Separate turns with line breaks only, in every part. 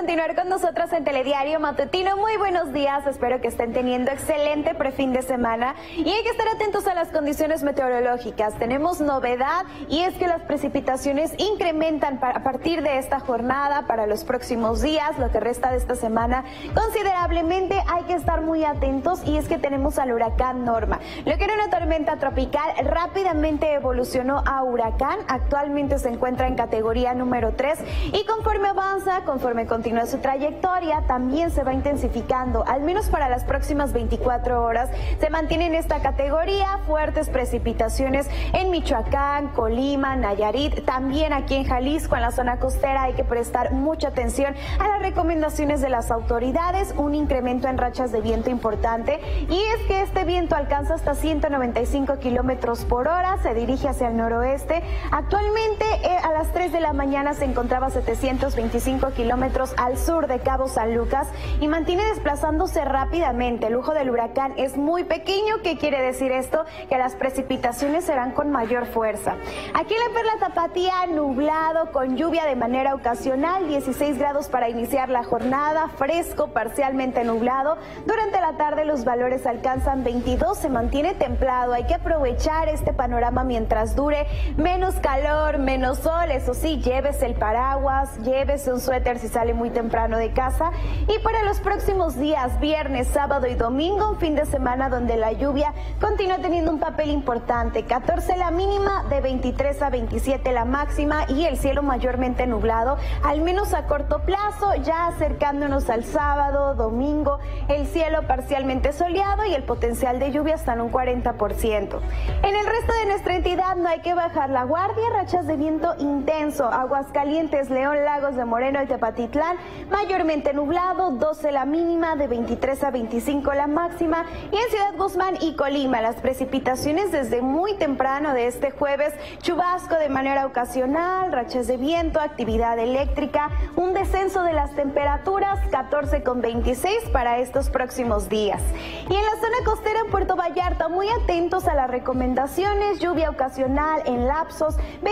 continuar con nosotros en Telediario Matutino. Muy buenos días, espero que estén teniendo excelente prefin de semana y hay que estar atentos a las condiciones meteorológicas. Tenemos novedad y es que las precipitaciones incrementan a partir de esta jornada para los próximos días, lo que resta de esta semana considerablemente. Hay que estar muy atentos y es que tenemos al huracán Norma. Lo que era una tormenta tropical rápidamente evolucionó a huracán, actualmente se encuentra en categoría número 3 y conforme avanza, conforme continúa su trayectoria, también se va intensificando, al menos para las próximas 24 horas. Se mantiene en esta categoría, fuertes precipitaciones en Michoacán, Colima, Nayarit, también aquí en Jalisco, en la zona costera. Hay que prestar mucha atención a las recomendaciones de las autoridades, un incremento en rachas de viento importante, y es que este viento alcanza hasta 195 kilómetros por hora, se dirige hacia el noroeste. Actualmente a las 3 de la mañana se encontraba a 725 kilómetros al sur de Cabo San Lucas y mantiene desplazándose rápidamente. El ojo del huracán es muy pequeño. ¿Qué quiere decir esto? Que las precipitaciones serán con mayor fuerza. Aquí en la Perla Tapatía, nublado con lluvia de manera ocasional, 16 grados para iniciar la jornada, fresco, parcialmente nublado. Durante la tarde los valores alcanzan 22, se mantiene templado. Hay que aprovechar este panorama mientras dure. Menos calor, menos sol, eso sí, llévese el paraguas, llévese un suéter si sale muy temprano de casa. Y para los próximos días, viernes, sábado y domingo, un fin de semana donde la lluvia continúa teniendo un papel importante. 14 la mínima, de 23 a 27 la máxima y el cielo mayormente nublado, al menos a corto plazo. Ya acercándonos al sábado, domingo, el cielo parcialmente soleado y el potencial de lluvia está en un 40%. En el resto de nuestra entidad no hay que bajar la guardia, rachas de viento intenso. Aguascalientes, León, Lagos de Moreno y Tepatitlán, mayormente nublado, 12 la mínima, de 23 a 25 la máxima. Y en Ciudad Guzmán y Colima, las precipitaciones desde muy temprano de este jueves, chubasco de manera ocasional, rachas de viento, actividad eléctrica, un descenso de las temperaturas, 14,26 para estos próximos días. Y en la zona costera en Puerto Vallarta, muy atentos a las recomendaciones, lluvia ocasional en lapsos,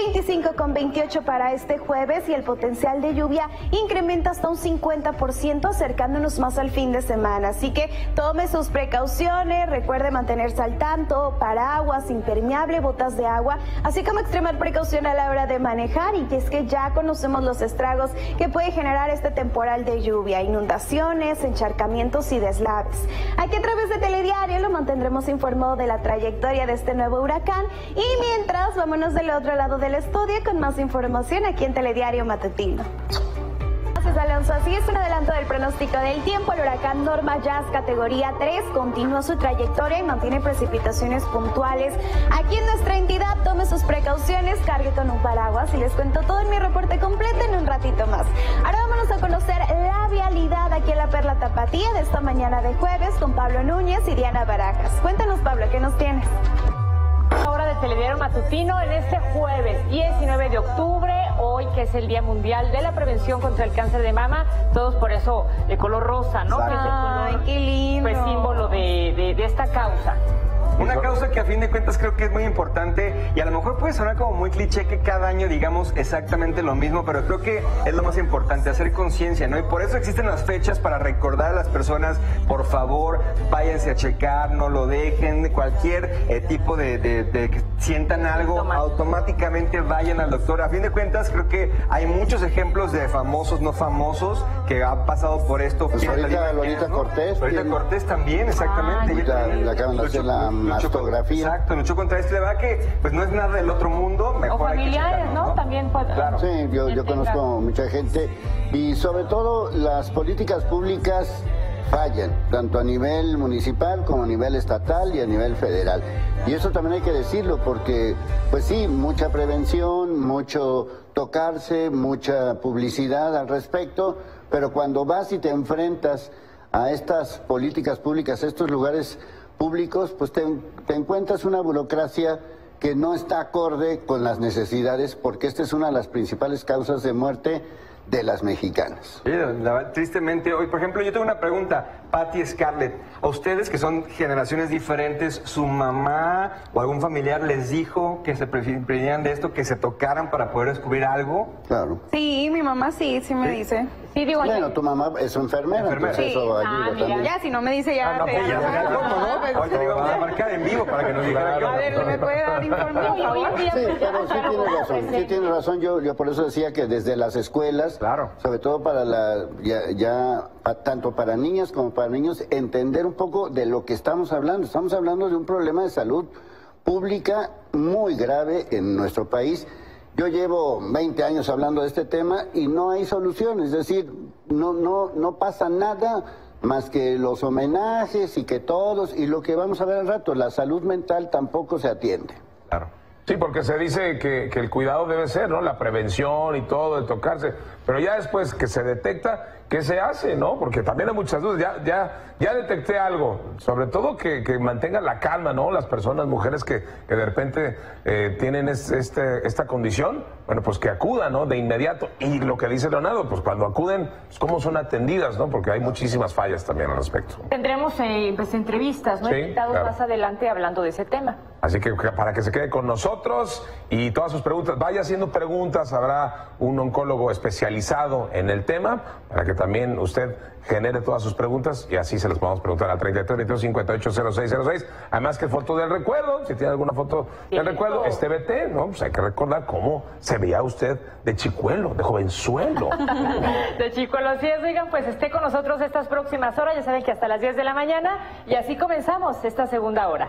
25,28 para este jueves y el potencial de lluvia incrementa hasta un 50%, acercándonos más al fin de semana. Así que tome sus precauciones, recuerde mantenerse al tanto, paraguas, impermeable, botas de agua, así como extremar precaución a la hora de manejar. Y es que ya conocemos los estragos que puede generar este temporal de lluvia, inundaciones, encharcamientos y deslaves. Aquí a través de Telediario lo mantendremos informado de la trayectoria de este nuevo huracán y mientras vámonos del otro lado del estudio con más información aquí en Telediario Matutino. Alonso, así es un adelanto del pronóstico del tiempo. El huracán Norma ya es categoría 3, continúa su trayectoria y mantiene precipitaciones puntuales. Aquí en nuestra entidad, tome sus precauciones, cargue con un paraguas y les cuento todo en mi reporte completo en un ratito más. Ahora vámonos a conocer la vialidad aquí en la Perla Tapatía de esta mañana de jueves con Pablo Núñez y Diana Barajas. Cuéntanos, Pablo, ¿qué nos tienes?
Hora de Telediario Matutino en este jueves 19 de octubre, hoy que es el Día Mundial de la Prevención contra el Cáncer de Mama, todos por eso de color rosa, ¿no? Que es el color,
qué lindo.
Pues, símbolo de esta causa.
Una causa que a fin de cuentas creo que es muy importante y a lo mejor puede sonar como muy cliché que cada año digamos exactamente lo mismo, pero creo que es lo más importante, hacer conciencia, ¿no? Y por eso existen las fechas para recordar a las personas, por favor, váyanse a checar, no lo dejen, cualquier tipo de que sientan algo, automáticamente vayan al doctor. A fin de cuentas creo que hay muchos ejemplos de famosos, no famosos, que han pasado por esto.
Pues ahorita Lolita Cortés.
Lolita Cortés también, exactamente.
Le acaban de hacer la mastografía.
Exacto, luchó contra esto. La verdad que pues no es nada del otro mundo. Mejor
o familiares, ¿no? También puede.
Claro.
Sí, yo conozco mucha gente y sobre todo las políticas públicas fallan, tanto a nivel municipal como a nivel estatal y a nivel federal. Y eso también hay que decirlo porque, pues sí, mucha prevención, mucho tocarse, mucha publicidad al respecto, pero cuando vas y te enfrentas a estas políticas públicas, a estos lugares públicos, pues te encuentras una burocracia que no está acorde con las necesidades, porque esta es una de las principales causas de muerte de las mexicanas.
Sí, tristemente hoy, por ejemplo, yo tengo una pregunta, Patti, Scarlett, a ustedes que son generaciones diferentes, ¿su mamá o algún familiar les dijo que se preferían de esto, que se tocaran para poder descubrir algo?
Claro.
Sí, mi mamá sí me dice.
Sí, digo,
bueno, tu mamá es enfermera, entonces
Sí.
eso ayuda también.
Ya, si no me dice ya.
¿Cómo no? Ahorita le íbamos a marcar en vivo para que nos diga.
A ver, ¿me puede dar información, por favor?
Sí, pero sí tiene razón. Yo por eso decía que desde las escuelas,
Claro.
sobre todo para tanto para niñas como para niños, entender un poco de lo que estamos hablando. Estamos hablando de un problema de salud pública muy grave en nuestro país. Yo llevo 20 años hablando de este tema y no hay solución, es decir, no pasa nada más que los homenajes y que todos, y lo que vamos a ver al rato, la salud mental tampoco se atiende.
Claro.
Sí, porque se dice que el cuidado debe ser, ¿no? La prevención y todo, de tocarse. Pero ya después que se detecta, ¿qué se hace, no? Porque también hay muchas dudas. Ya detecté algo. Sobre todo que mantengan la calma, ¿no? Las personas, mujeres que de repente tienen esta condición, bueno, pues que acudan, ¿no? De inmediato. Y lo que dice Leonardo, pues cuando acuden, pues cómo son atendidas, ¿no? Porque hay muchísimas fallas también al respecto.
Tendremos pues, entrevistas, ¿no?
Sí,
Invitados
claro.
más adelante hablando de ese tema.
Así que para que se quede con nosotros y todas sus preguntas, vaya haciendo preguntas, habrá un oncólogo especializado en el tema para que también usted genere todas sus preguntas y así se las podamos preguntar al 33-22-58-0606. Además que foto del recuerdo, si tiene alguna foto del recuerdo, TVT, ¿no? Pues hay que recordar cómo se veía usted de chicuelo, de jovenzuelo.
De chico los 10, oigan, pues esté con nosotros estas próximas horas, ya saben que hasta las 10 de la mañana y así comenzamos esta segunda hora.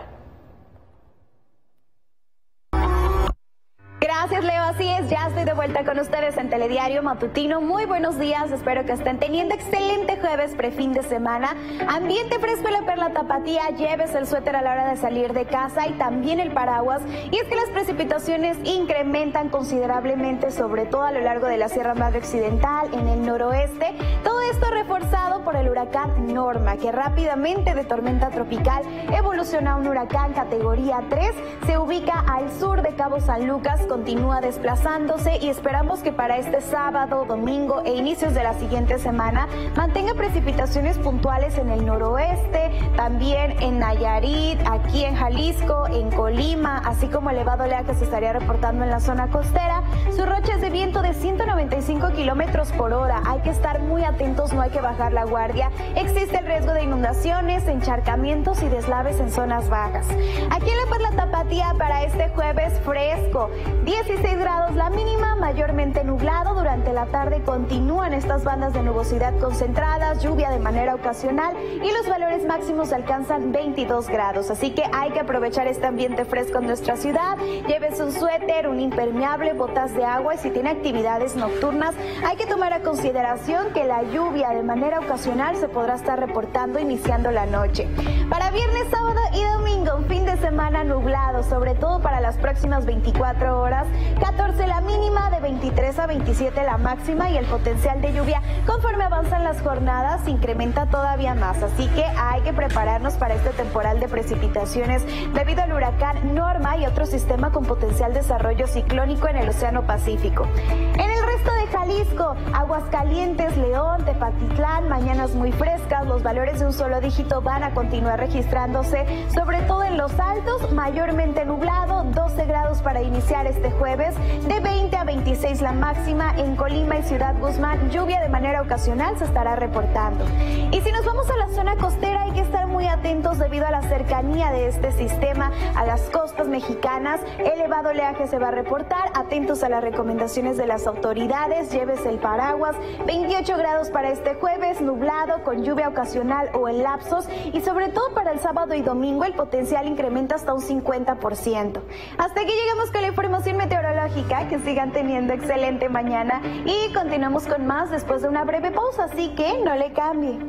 Gracias, Leo. Así es, ya estoy de vuelta con ustedes en Telediario Matutino. Muy buenos días, espero que estén teniendo excelente jueves prefin de semana. Ambiente fresco y la perla tapatía, lleves el suéter a la hora de salir de casa y también el paraguas. Y es que las precipitaciones incrementan considerablemente, sobre todo a lo largo de la Sierra Madre Occidental, en el noroeste. Todo esto reforzado por el huracán Norma, que rápidamente de tormenta tropical evoluciona a un huracán categoría 3, se ubica al sur de Cabo San Lucas, continúa desplazándose y esperamos que para este sábado, domingo e inicios de la siguiente semana mantenga precipitaciones puntuales en el noroeste, también en Nayarit, aquí en Jalisco, en Colima, así como elevado oleaje que se estaría reportando en la zona costera. Sus rachas de viento de 195 kilómetros por hora. Hay que estar muy atentos, no hay que bajar la guardia. Existe el riesgo de inundaciones, encharcamientos y deslaves en zonas bajas. Aquí en la Perla Tapatía para este jueves fresco. 16 grados la mínima, mayormente nublado. Durante la tarde continúan estas bandas de nubosidad concentradas, lluvia de manera ocasional y los valores máximos alcanzan 22 grados. Así que hay que aprovechar este ambiente fresco en nuestra ciudad. Llévese un suéter, un impermeable, botas de agua y si tiene actividades nocturnas, hay que tomar a consideración que la lluvia de manera ocasional se podrá estar reportando iniciando la noche. Para viernes, sábado y domingo, un fin de semana nublado, sobre todo para las próximas 24 horas. 14 la mínima, de 23 a 27 la máxima y el potencial de lluvia conforme avanzan las jornadas se incrementa todavía más, así que hay que prepararnos para este temporal de precipitaciones debido al huracán Norma y otro sistema con potencial desarrollo ciclónico en el Océano Pacífico. En el resto de Jalisco, Aguascalientes, León, Tepatitlán, mañanas muy frescas, los valores de un solo dígito van a continuar registrándose, sobre todo en los altos, mayormente nublado, 12 grados para iniciar este jueves, de 20 a 26 la máxima. En Colima y Ciudad Guzmán, lluvia de manera ocasional se estará reportando. Y si nos vamos a la zona costera, hay que estar muy atentos debido a la cercanía de este sistema a las costas mexicanas. Elevado oleaje se va a reportar, atentos a las recomendaciones de las autoridades, llévese el paraguas. 28 grados para este jueves, nublado, con lluvia ocasional o en lapsos, y sobre todo para el sábado y domingo el potencial incrementa hasta un 50%. Hasta aquí llegamos con la información meteorológica, que sigan teniendo excelente mañana y continuamos con más después de una breve pausa, así que no le cambie.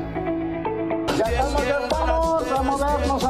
Ya estamos, a movernos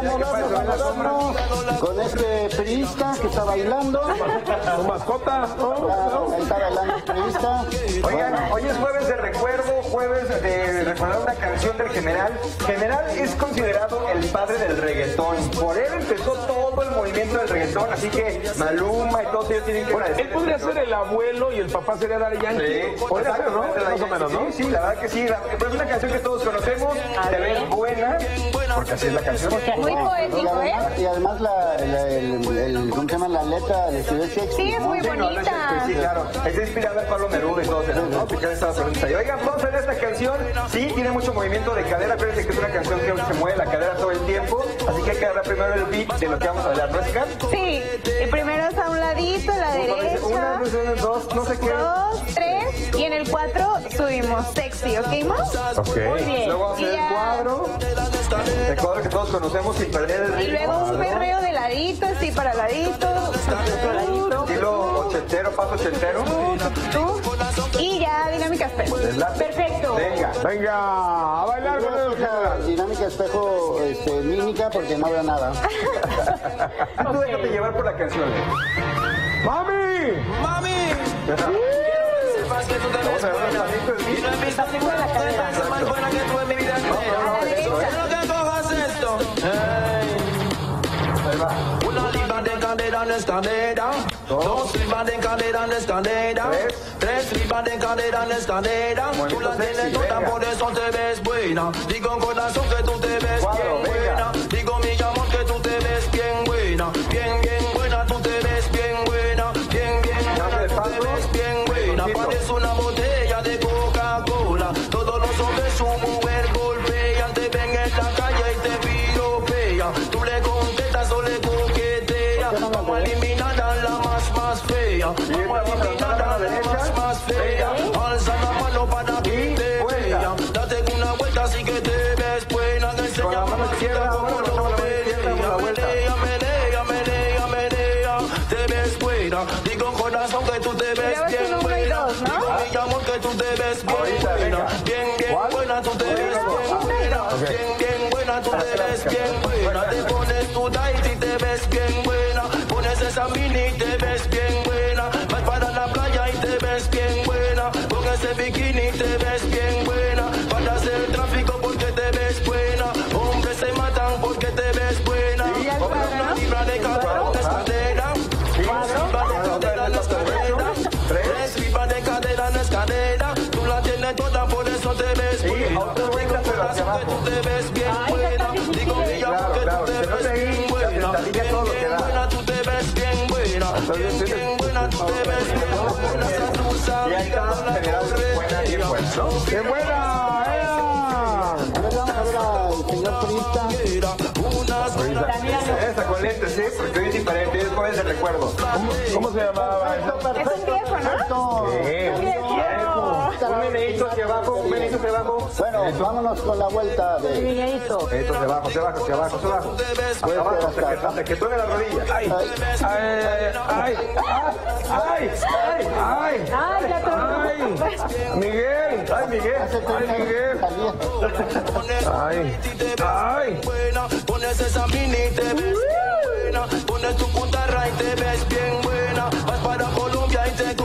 con este priista que está bailando.
¿Tu mascota?
Está bailando el priista.
Oigan, hoy es jueves de recuerdo, jueves de recordar una canción del General. General es considerado el padre del reggaetón. Por él empezó todo el movimiento del reggaetón, así que Maluma y todos ellos tienen que agradecer.
Él podría ser el abuelo y el papá sería Daddy Yankee.
Sí,
Podría ser, ¿no? Más o menos, ¿no?
Sí, la verdad que sí. Pero es una canción que todos conocemos, se ve buena. porque así es la canción.
Muy poético, ¿eh?
Y además ¿cómo se llama la letra? Le escribió Shakespeare.
Sí, es muy
Sí, no,
bonita.
sí, claro. Está inspirada en Pablo Neruda y todo eso, ¿no? Picar estaba solista. Y oigan, vamos a ver esta canción. Sí, tiene mucho movimiento de cadera. Acuérdense que es una canción que se mueve la cadera todo el tiempo. Así que hay que agarrar primero el beat de lo que vamos a hablar, ¿no es, Kat?
Sí, el primero es a un ladito, a la derecha.
Una, dos, no sé qué.
2, 3 y en el 4 subimos sexy, ¿ok, Mo?
Ok.
Muy bien.
Luego vamos a hacer
Y
el cuadro. El cuadro que todos conocemos sin perder el ritmo.
Y luego un perreo de ladito, así para ladito.
Estilo ochentero, paso ochentero.
Y ya, dinámica espejo.
Perfecto.
Venga.
Venga, a bailar con el general.
Dinámica espejo mímica porque no habrá nada.
Tú déjate llevar por la canción.
¡Mami!
Mami,
Vamos a ver los manitos del beat.
Está segura la cadera.
más buena que tú en mi vida.
A la derecha.
Quiero que cojas esto.
Ahí va.
Una libra de cadera en escalera. 2 libras de cadera en escalera. 3 libras de cadera en escalera. Tú la tienes toda, por eso te ves buena. Digo corazón que tú te ves bien buena. Digo mi amor que tú te ves bien buena. Bien, bien buena, tú te ves bien buena. Bien, bien buena, tú te ves bien buena. Parece una botella de Coca-Cola. Todos los hombres su mujer golpean. Te ven en la calle y te piropean. Tú le contestas o le coqueteas. Vamos a eliminar a la más fea. Vamos a eliminar a la más fea. Alza la mano para que te vean. Date una vuelta así que te ves buena. Enseña a mamacita como lo pelea. Menea. Te ves buena. Digo corazón que tú te ves bien buena. Digo mi amor que tú te ves bien buena. Bien, bien buena, tú te ves bien buena. Bien, bien buena, tú te ves bien buena. Te pones tu tight y te ves bien buena. Pones esa mini y te ves bien buena. Vas para la playa y te ves bien buena. Con ese bikini y te ves bien buena. Para hacer tráfico porque te ves buena. Hombres se matan porque te ves buena. Una libra de cadera en escalera. 3 libras de cadera en escalera. Tú la tienes toda, por eso te ves buena. Digo corazón que tú te ves bien buena. Digo mi amor que tú te ves bien buena. Bien, bien buena, tú te ves bien buena. Bien, bien buena, tú te ves bien buena. Esa blusa
Y ahí está, general, buena, bien buena, ¿no?
¡Qué buena!
Vamos a ver al señor turista.
Esa con lentes, sí, porque hoy es diferente, es joven de recuerdo.
¿Cómo se llamaba eso?
Es un viejo, ¿no?
Un meneíto hacia abajo, un meneíto hacia abajo.
Bueno, vámonos con la vuelta de...
Meneíto.
Esto hacia abajo, hacia abajo, hacia abajo, hacia abajo. Hacia abajo, hasta que toque la rodilla.
¡Ay! ¡Ay! ¡Ay! ¡Ay!
Ay, ya te
¡Ay! ¡Miguel!
Ay, Miguel.
¡Ay, Miguel! ¡Ay! ¡Ay!
Pones esa mini y te ves bien buena. Pones tu cutarra y te ves bien buena. Vas para Colombia y te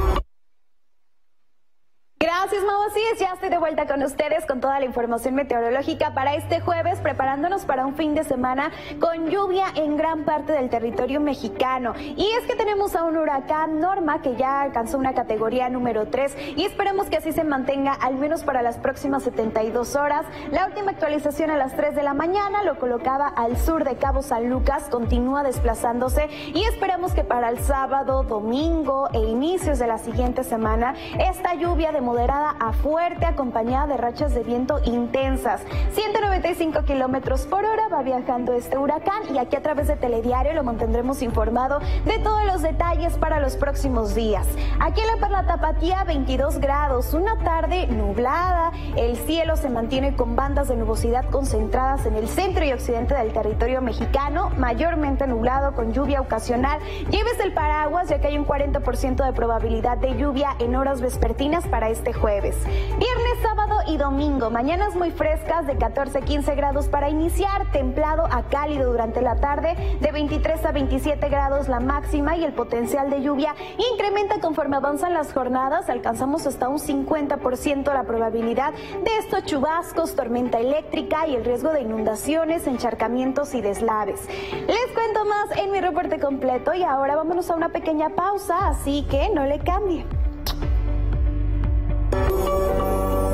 Gracias, Mau. Así es, ya estoy de vuelta con ustedes con toda la información meteorológica para este jueves, preparándonos para un fin de semana con lluvia en gran parte del territorio mexicano. Y es que tenemos a un huracán Norma que ya alcanzó una categoría número 3 y esperemos que así se mantenga al menos para las próximas 72 horas. La última actualización a las 3 de la mañana lo colocaba al sur de Cabo San Lucas, continúa desplazándose y esperamos que para el sábado, domingo e inicios de la siguiente semana esta lluvia de moderada a fuerte acompañada de rachas de viento intensas. 195 kilómetros por hora va viajando este huracán y aquí a través de Telediario lo mantendremos informado de todos los detalles para los próximos días. Aquí en la Perla Tapatía 22 grados, una tarde nublada, el cielo se mantiene con bandas de nubosidad concentradas en el centro y occidente del territorio mexicano, mayormente nublado con lluvia ocasional. Llévese el paraguas ya que hay un 40% de probabilidad de lluvia en horas vespertinas para este jueves. Viernes, sábado y domingo, mañanas muy frescas de 14-15 grados para iniciar, templado a cálido durante la tarde, de 23 a 27 grados la máxima y el potencial de lluvia incrementa conforme avanzan las jornadas, alcanzamos hasta un 50% la probabilidad de estos chubascos, tormenta eléctrica y el riesgo de inundaciones, encharcamientos y deslaves. Les cuento más en mi reporte completo y ahora vámonos a una pequeña pausa, así que no le cambie. Gracias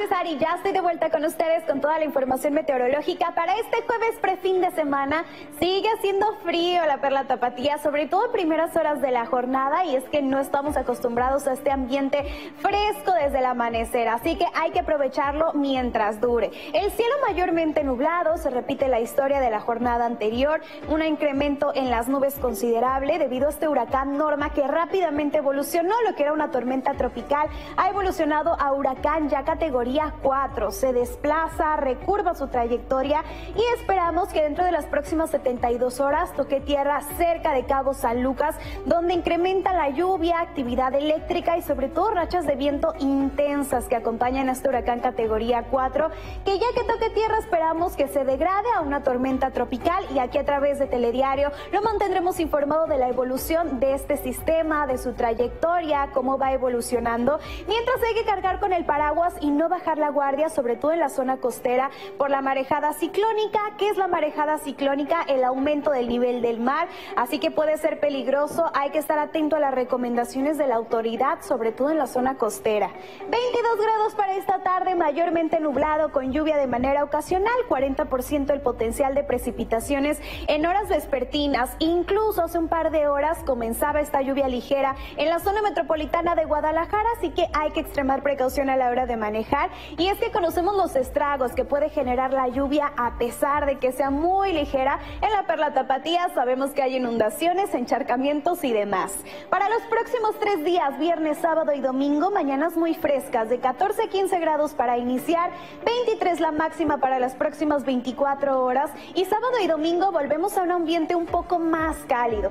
César, y ya estoy de vuelta con ustedes con toda la información meteorológica para este jueves prefin de semana. Sigue haciendo frío la Perla Tapatía, sobre todo en primeras horas de la jornada, y es que no estamos acostumbrados a este ambiente fresco desde el amanecer, así que hay que aprovecharlo mientras dure. El cielo mayormente nublado, se repite la historia de la jornada anterior, un incremento en las nubes considerable debido a este huracán Norma que rápidamente evolucionó. Lo que era una tormenta tropical ha evolucionado a huracán ya categoría 4, se desplaza, recurva su trayectoria y esperamos que dentro de las próximas 72 horas toque tierra cerca de Cabo San Lucas, donde incrementa la lluvia, actividad eléctrica y sobre todo rachas de viento intensas que acompañan a este huracán categoría 4, que ya que toque tierra esperamos que se degrade a una tormenta tropical, y aquí a través de Telediario lo mantendremos informado de la evolución de este sistema, de su trayectoria, cómo va evolucionando, mientras hay que cargar con el paraguas y no bajar la guardia, sobre todo en la zona costera, por la marejada ciclónica. ¿Qué es la marejada ciclónica? El aumento del nivel del mar, así que puede ser peligroso. Hay que estar atento a las recomendaciones de la autoridad, sobre todo en la zona costera. 22 grados para esta tarde, mayormente nublado con lluvia de manera ocasional, 40% el potencial de precipitaciones en horas vespertinas. Incluso hace un par de horas comenzaba esta lluvia ligera en la zona metropolitana de Guadalajara, así que hay que extremar precaución a la hora de manejar. Y es que conocemos los estragos que puede generar la lluvia a pesar de que sea muy ligera. En la Perla Tapatía sabemos que hay inundaciones, encharcamientos y demás. Para los próximos 3 días, viernes, sábado y domingo, mañanas muy frescas de 14 a 15 grados para iniciar, 23 la máxima para las próximas 24 horas, y sábado y domingo volvemos a un ambiente un poco más cálido,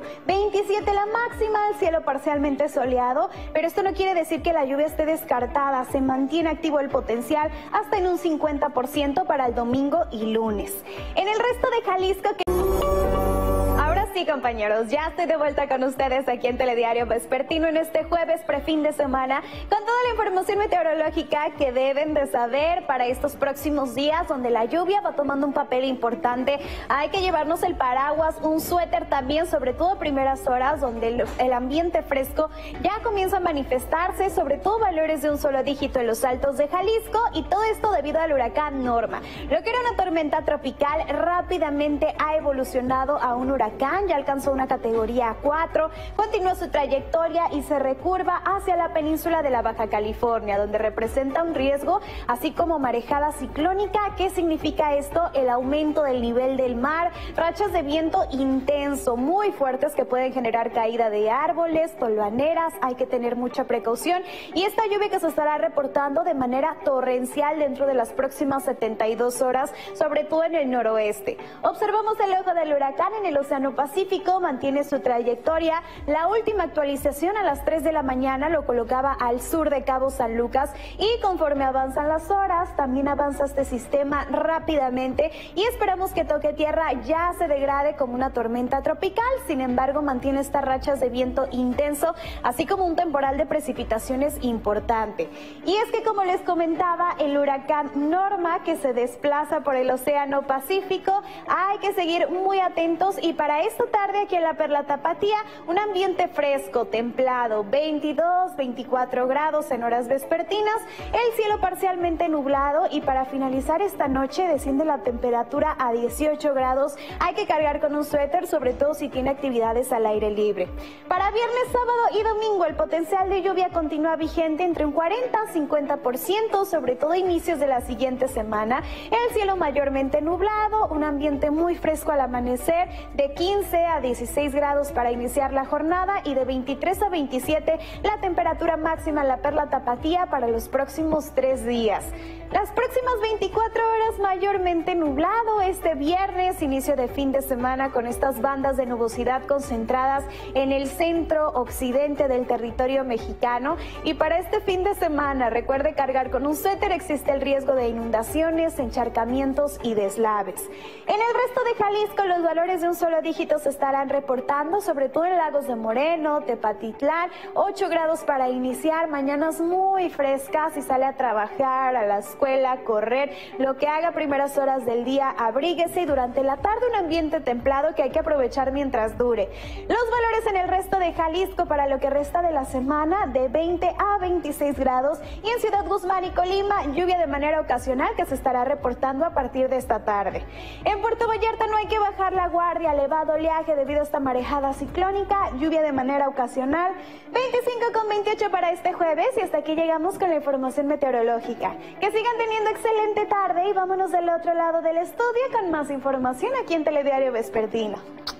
27 la máxima, el cielo parcialmente soleado, pero esto no quiere decir que la lluvia esté descartada, se mantiene activo el potencial hasta en un 50% para el domingo y lunes. En el resto de Jalisco, sí, compañeros, ya estoy de vuelta con ustedes aquí en Telediario Vespertino en este jueves prefin de semana con toda la información meteorológica que deben de saber para estos próximos días, donde la lluvia va tomando un papel importante. Hay que llevarnos el paraguas, un suéter también, sobre todo a primeras horas, donde el ambiente fresco ya comienza a manifestarse, sobre todo valores de un solo dígito en los altos de Jalisco, y todo esto debido al huracán Norma. Lo que era una tormenta tropical rápidamente ha evolucionado a un huracán, ya alcanzó una categoría 4, continúa su trayectoria y se recurva hacia la península de la Baja California, donde representa un riesgo, así como marejada ciclónica. ¿Qué significa esto? El aumento del nivel del mar, rachas de viento intenso, muy fuertes, que pueden generar caída de árboles, tolvaneras. Hay que tener mucha precaución, y esta lluvia que se estará reportando de manera torrencial dentro de las próximas 72 horas, sobre todo en el noroeste. Observamos el ojo del huracán en el Océano Pacífico, mantiene su trayectoria. La última actualización a las 3 de la mañana lo colocaba al sur de Cabo San Lucas, y conforme avanzan las horas también avanza este sistema rápidamente, y esperamos que toque tierra, ya se degrade como una tormenta tropical. Sin embargo, mantiene estas rachas de viento intenso, así como un temporal de precipitaciones importante. Y es que, como les comentaba, el huracán Norma, que se desplaza por el Océano Pacífico, hay que seguir muy atentos. Y para esta tarde aquí en la Perla Tapatía, un ambiente fresco, templado, 22, 24 grados en horas vespertinas, el cielo parcialmente nublado, y para finalizar esta noche desciende la temperatura a 18 grados. Hay que cargar con un suéter, sobre todo si tiene actividades al aire libre. Para viernes, sábado y domingo, el potencial de lluvia continúa vigente entre un 40 a 50%, sobre todo inicios de la siguiente semana. El cielo mayormente nublado, un ambiente muy fresco al amanecer, de 15 a 16 grados para iniciar la jornada, y de 23 a 27 la temperatura máxima en la Perla Tapatía para los próximos 3 días. Las próximas 24 horas mayormente nublado este viernes, inicio de fin de semana, con estas bandas de nubosidad concentradas en el centro occidente del territorio mexicano. Y para este fin de semana, recuerde cargar con un suéter, existe el riesgo de inundaciones, encharcamientos y deslaves. En el resto de Jalisco, los valores de un solo dígito se estarán reportando, sobre todo en Lagos de Moreno, Tepatitlán, 8 grados para iniciar, mañanas muy frescas. Si sale a trabajar a las escuela, correr, lo que haga primeras horas del día, abríguese, y durante la tarde un ambiente templado que hay que aprovechar mientras dure. Los valores en el resto de Jalisco para lo que resta de la semana, de 20 a 26 grados, y en Ciudad Guzmán y Colima, lluvia de manera ocasional que se estará reportando a partir de esta tarde. En Puerto Vallarta no hay que bajar la guardia, elevado oleaje debido a esta marejada ciclónica, lluvia de manera ocasional, 25,28 para este jueves, y hasta aquí llegamos con la información meteorológica. Que sigan teniendo excelente tarde y vámonos del otro lado del estudio con más información aquí en Telediario Vespertino.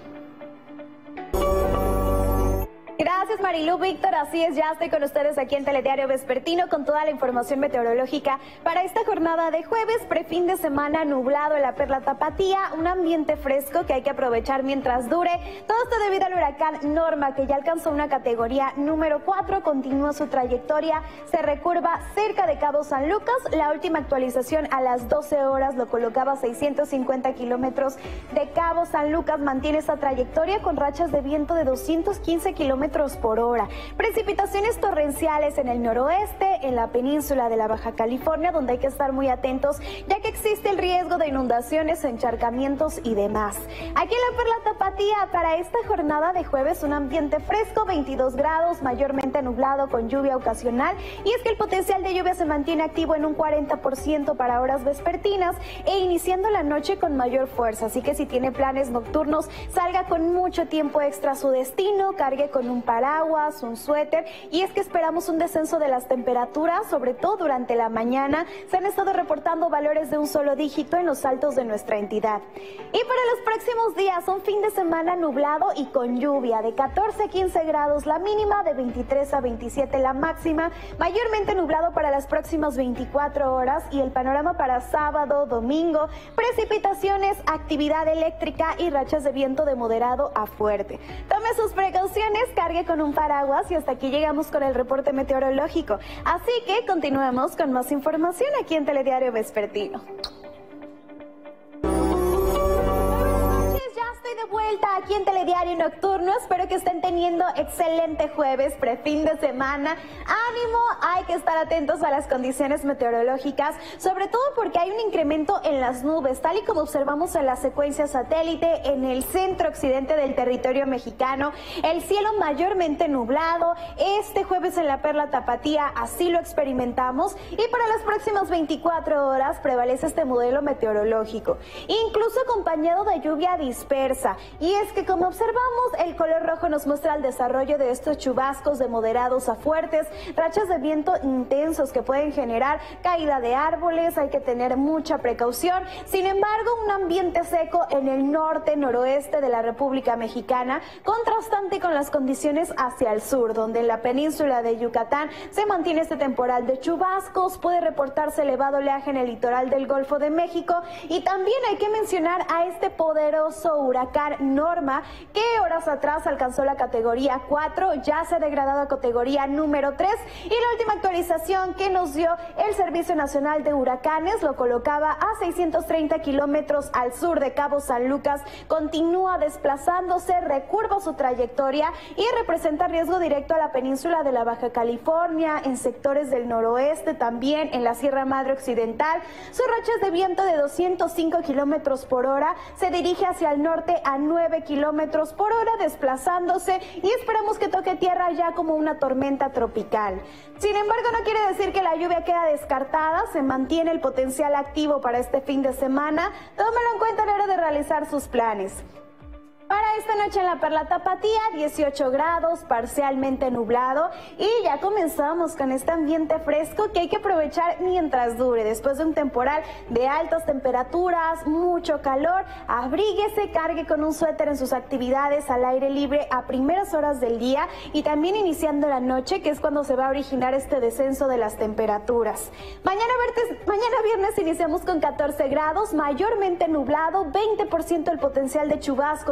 Gracias, Marilu, Víctor, así es, ya estoy con ustedes aquí en Telediario Vespertino con toda la información meteorológica para esta jornada de jueves, prefin de semana, nublado en la Perla Tapatía, un ambiente fresco que hay que aprovechar mientras dure, todo esto debido al huracán Norma, que ya alcanzó una categoría número 4, continúa su trayectoria, se recurva cerca de Cabo San Lucas, la última actualización a las 12 horas lo colocaba a 650 kilómetros de Cabo San Lucas, mantiene esa trayectoria con rachas de viento de 215 kilómetros por hora. Precipitaciones torrenciales en el noroeste, en la península de la Baja California, donde hay que estar muy atentos, ya que existe el riesgo de inundaciones, encharcamientos y demás. Aquí en la Perla Tapatía, para esta jornada de jueves, un ambiente fresco, 22 grados, mayormente nublado con lluvia ocasional, y es que el potencial de lluvia se mantiene activo en un 40% para horas vespertinas e iniciando la noche con mayor fuerza, así que si tiene planes nocturnos, salga con mucho tiempo extra a su destino, cargue con un paraguas, un suéter, y es que esperamos un descenso de las temperaturas, sobre todo durante la mañana. Se han estado reportando valores de un solo dígito en los altos de nuestra entidad. Y para los próximos días, un fin de semana nublado y con lluvia, de 14 a 15 grados la mínima, de 23 a 27 la máxima, mayormente nublado para las próximas 24 horas, y el panorama para sábado, domingo, precipitaciones, actividad eléctrica y rachas de viento de moderado a fuerte. Tome sus precauciones, cargue con un paraguas, y hasta aquí llegamos con el reporte meteorológico. Así que continuemos con más información aquí en Telediario Vespertino. De vuelta aquí en Telediario Nocturno, espero que estén teniendo excelente jueves, prefin de semana. Ánimo, hay que estar atentos a las condiciones meteorológicas, sobre todo porque hay un incremento en las nubes, tal y como observamos en la secuencia satélite en el centro occidente del territorio mexicano, el cielo mayormente nublado. Este jueves en la Perla Tapatía así lo experimentamos, y para las próximas 24 horas prevalece este modelo meteorológico, incluso acompañado de lluvia dispersa. Y es que, como observamos, el color rojo nos muestra el desarrollo de estos chubascos de moderados a fuertes, rachas de viento intensos que pueden generar caída de árboles, hay que tener mucha precaución. Sin embargo, un ambiente seco en el norte, noroeste de la República Mexicana, contrastante con las condiciones hacia el sur, donde en la península de Yucatán se mantiene este temporal de chubascos, puede reportarse elevado oleaje en el litoral del Golfo de México, y también hay que mencionar a este poderoso huracán Norma, que horas atrás alcanzó la categoría 4, ya se ha degradado a categoría número 3, y la última actualización que nos dio el Servicio Nacional de Huracanes lo colocaba a 630 kilómetros al sur de Cabo San Lucas, continúa desplazándose, recurva su trayectoria y representa riesgo directo a la península de la Baja California, en sectores del noroeste, también en la Sierra Madre Occidental. Sus rachas de viento de 205 kilómetros por hora, se dirige hacia el norte a 9 kilómetros por hora, desplazándose, y esperamos que toque tierra ya como una tormenta tropical. Sin embargo, no quiere decir que la lluvia queda descartada, se mantiene el potencial activo para este fin de semana. Tómalo en cuenta a la hora de realizar sus planes. Para esta noche en la Perla Tapatía, 18 grados, parcialmente nublado, y ya comenzamos con este ambiente fresco que hay que aprovechar mientras dure. Después de un temporal de altas temperaturas, mucho calor, abríguese, cargue con un suéter en sus actividades al aire libre a primeras horas del día, y también iniciando la noche, que es cuando se va a originar este descenso de las temperaturas. Mañana viernes iniciamos con 14 grados, mayormente nublado, 20% el potencial de chubascos en horas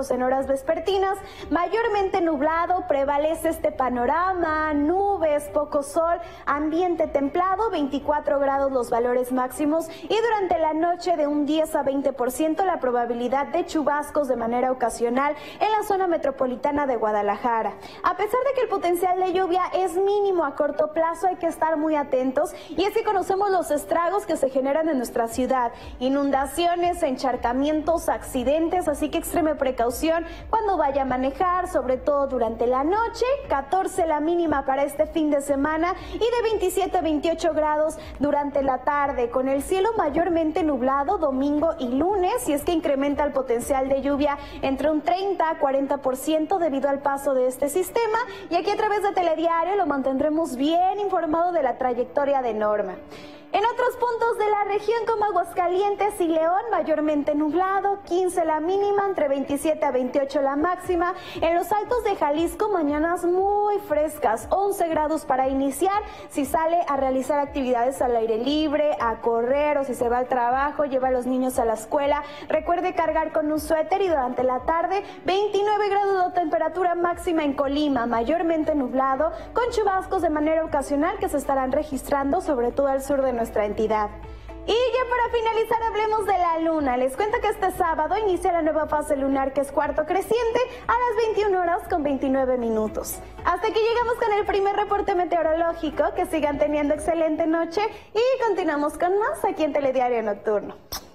vespertinas, mayormente nublado, prevalece este panorama, nubes, poco sol, ambiente templado, 24 grados los valores máximos y durante la noche de un 10 a 20% la probabilidad de chubascos de manera ocasional en la zona metropolitana de Guadalajara. A pesar de que el potencial de lluvia es mínimo a corto plazo, hay que estar muy atentos y es que conocemos los estragos que se generan en nuestra ciudad, inundaciones, encharcamientos, accidentes, así que extreme precaución cuando vaya a manejar, sobre todo durante la noche. 14 la mínima para este fin de semana y de 27 a 28 grados durante la tarde, con el cielo mayormente nublado domingo y lunes, y es que incrementa el potencial de lluvia entre un 30 a 40% debido al paso de este sistema, y aquí a través de Telediario lo mantendremos bien informado de la trayectoria de Norma. En otros puntos de la región como Aguascalientes y León, mayormente nublado, 15 la mínima, entre 27 a 28 la máxima. En los altos de Jalisco, mañanas muy frescas, 11 grados para iniciar. Si sale a realizar actividades al aire libre, a correr o si se va al trabajo, lleva a los niños a la escuela, recuerde cargar con un suéter. Y durante la tarde, 29 grados de temperatura máxima en Colima, mayormente nublado, con chubascos de manera ocasional que se estarán registrando sobre todo al sur de nuestra entidad. Y ya para finalizar hablemos de la luna. Les cuento que este sábado inicia la nueva fase lunar, que es cuarto creciente, a las 21 horas con 29 minutos. Hasta aquí llegamos con el primer reporte meteorológico. Que sigan teniendo excelente noche y continuamos con más aquí en Telediario Nocturno.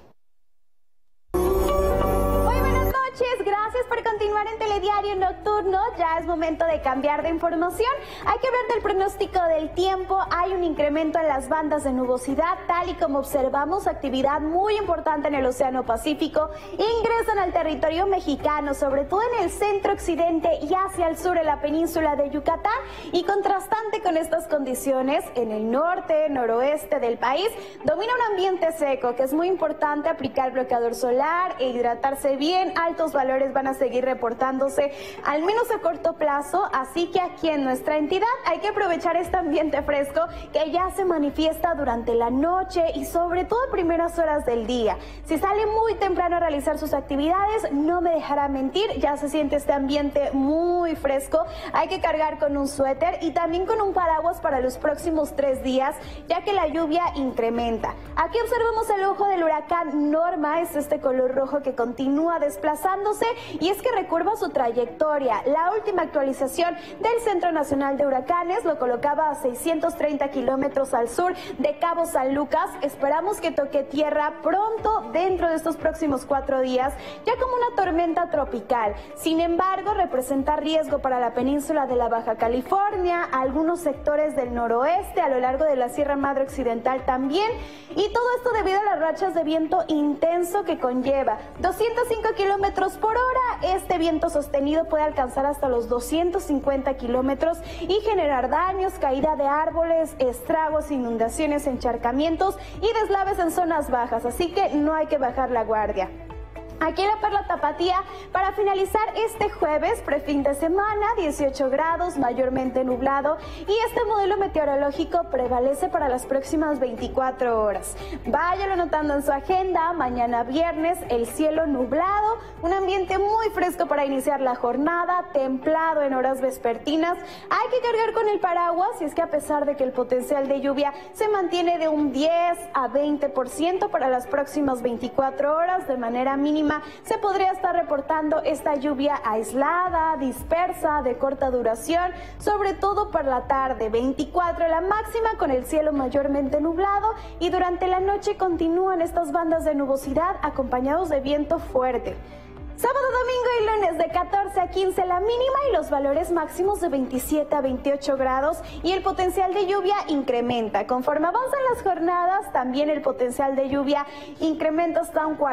Gracias por continuar en Telediario Nocturno. Ya es momento de cambiar de información. Hay que hablar del pronóstico del tiempo. Hay un incremento en las bandas de nubosidad, tal y como observamos, actividad muy importante en el Océano Pacífico. Ingresan al territorio mexicano, sobre todo en el centro occidente y hacia el sur en la península de Yucatán. Y contrastante con estas condiciones, en el norte, noroeste del país, domina un ambiente seco, que es muy importante aplicar bloqueador solar e hidratarse bien. Altos valores van a seguir reportándose, al menos a corto plazo, así que aquí en nuestra entidad hay que aprovechar este ambiente fresco que ya se manifiesta durante la noche y sobre todo a primeras horas del día. Si sale muy temprano a realizar sus actividades, no me dejará mentir, ya se siente este ambiente muy fresco. Hay que cargar con un suéter y también con un paraguas para los próximos 3 días, ya que la lluvia incrementa. Aquí observamos el ojo del huracán Norma, es este color rojo que continúa desplazándose y es que recurva su trayectoria. La última actualización del Centro Nacional de Huracanes lo colocaba a 630 kilómetros al sur de Cabo San Lucas. Esperamos que toque tierra pronto dentro de estos próximos 4 días, ya como una tormenta tropical. Sin embargo, representa riesgo para la península de la Baja California, algunos sectores del noroeste, a lo largo de la Sierra Madre Occidental también, y todo esto debido a las rachas de viento intenso que conlleva. 205 kilómetros por hora. Este viento sostenido puede alcanzar hasta los 250 kilómetros y generar daños, caída de árboles, estragos, inundaciones, encharcamientos y deslaves en zonas bajas, así que no hay que bajar la guardia. Aquí en la Perla Tapatía, para finalizar este jueves, prefin de semana, 18 grados, mayormente nublado, y este modelo meteorológico prevalece para las próximas 24 horas. Váyalo anotando en su agenda. Mañana viernes, el cielo nublado, un ambiente muy fresco para iniciar la jornada, templado en horas vespertinas. Hay que cargar con el paraguas, y es que a pesar de que el potencial de lluvia se mantiene de un 10 a 20% para las próximas 24 horas, de manera mínima se podría estar reportando esta lluvia aislada, dispersa, de corta duración, sobre todo por la tarde. 24 la máxima, con el cielo mayormente nublado, y durante la noche continúan estas bandas de nubosidad acompañados de viento fuerte. Sábado, domingo y lunes de 14 a 15 la mínima y los valores máximos de 27 a 28 grados, y el potencial de lluvia incrementa. Conforme avanzan las jornadas, también el potencial de lluvia incrementa hasta un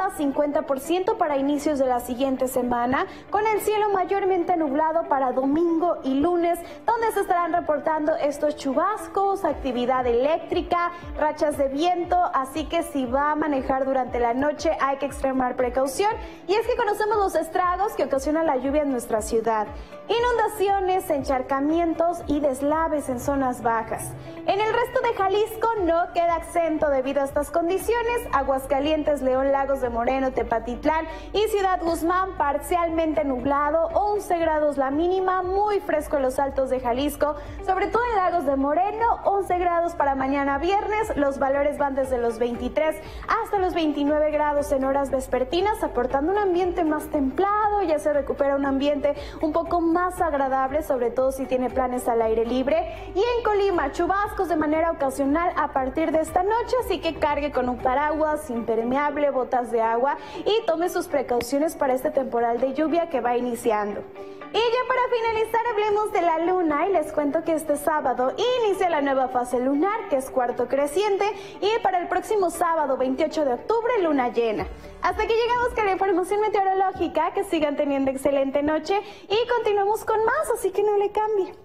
40-50% para inicios de la siguiente semana, con el cielo mayormente nublado para domingo y lunes, donde se estarán reportando estos chubascos, actividad eléctrica, rachas de viento, así que si va a manejar durante la noche hay que extremar precaución. Y es que que conocemos los estragos que ocasiona la lluvia en nuestra ciudad. Inundaciones, encharcamientos y deslaves en zonas bajas. En el resto de Jalisco no queda exento debido a estas condiciones. Aguascalientes, León, Lagos de Moreno, Tepatitlán y Ciudad Guzmán parcialmente nublado, 11 grados la mínima, muy fresco en los altos de Jalisco, sobre todo en Lagos de Moreno, 11 grados para mañana viernes. Los valores van desde los 23 hasta los 29 grados en horas vespertinas, aportando un ambiente más templado. Ya se recupera un ambiente un poco más agradable, sobre todo si tiene planes al aire libre. Y en Colima, chubascos de manera ocasional a partir de esta noche, así que cargue con un paraguas impermeable, botas de agua y tome sus precauciones para este temporal de lluvia que va iniciando. Y ya para finalizar hablemos de la luna y les cuento que este sábado inicia la nueva fase lunar, que es cuarto creciente, y para el próximo sábado 28 de octubre luna llena. Hasta aquí llegamos con la información meteorológica. Que sigan teniendo excelente noche y continuamos con más, así que no le cambie.